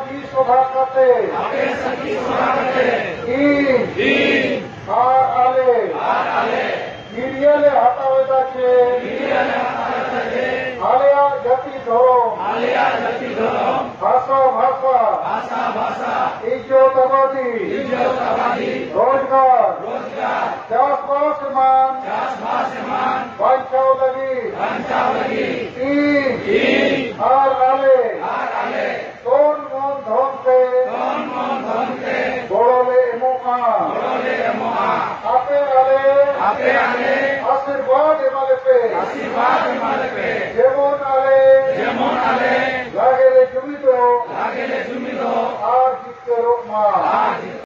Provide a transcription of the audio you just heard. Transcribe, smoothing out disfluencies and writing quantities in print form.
की शोभा करते আর আলে মিডিয়ালে হাতাবে যাচ্ছে আলেয়া জাতি ধর্ম ভাষা ইজ্জতাবাদী রোজগার চাষবাস মান বাঞ্চাও লাগি আর আলে তোর মন ধনকে বড়লে এমোকা আপে আলে আশীর্বাদ এমালে পে যেমন আলে লাগেলে জুমিত আর জিততে রোকমা